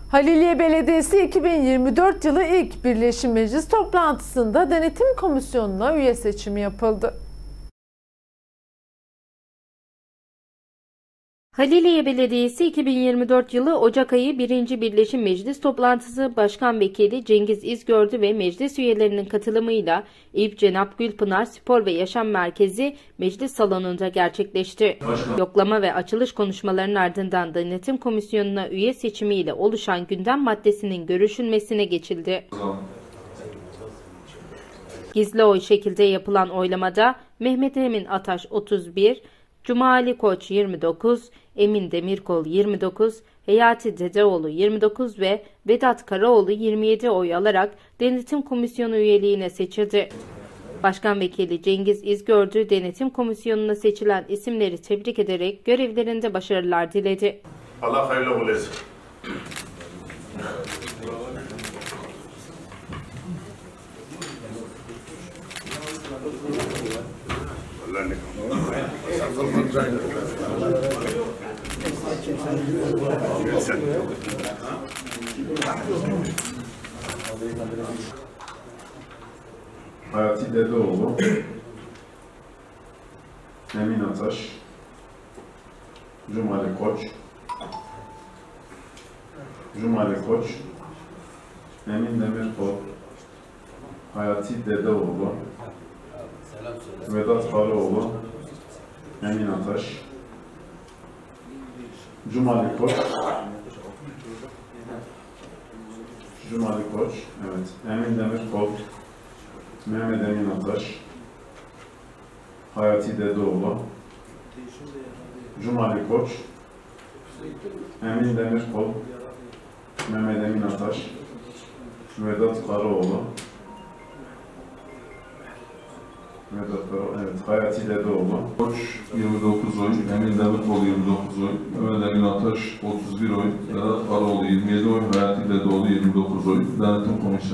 Haliliye Belediyesi 2024 yılı ilk Birleşim Meclis toplantısında denetim komisyonuna üye seçimi yapıldı. Haliliye Belediyesi 2024 yılı Ocak ayı 1. Birleşim Meclis toplantısı Başkan Vekili Cengiz İzgördü ve meclis üyelerinin katılımıyla İP Cenap Gülpınar Spor ve Yaşam Merkezi Meclis Salonu'nda gerçekleşti. Yoklama ve açılış konuşmalarının ardından denetim komisyonuna üye seçimiyle oluşan gündem maddesinin görüşülmesine geçildi. Gizli oy şekilde yapılan oylamada Mehmet Emin Ataş 31, Cumali Koç 29, Emin Demirkol 29, Hayati Dedeoğlu 29 ve Vedat Karaoğlu 27 oy alarak denetim komisyonu üyeliğine seçildi. Başkan Vekili Cengiz İzgördü denetim komisyonuna seçilen isimleri tebrik ederek görevlerinde başarılar diledi. Allah hayırlı olsun. Hayati Dedeoğlu, Emin Ataş, Cumali Koç, Emin Demirkol, Hayati Dedeoğlu, Vedat Karaoğlu, Emin Ataş, Cumali Koç, evet, Emin Demirkol, Mehmet Emin Ataş, Hayati Dedeoğlu, Cumali Koç, Emin Demirkol, Mehmet Emin Ataş, Vedat Karaoğlu, evet, Hayati Dedeoğlu. Koç 29 oy, Emin Demirkol 29 oy, Mehmet Emin Ataş 31 oy, Vedat Karaoğlu 27 oy, Hayati Dedeoğlu 29 oy. Denetim Komisyonu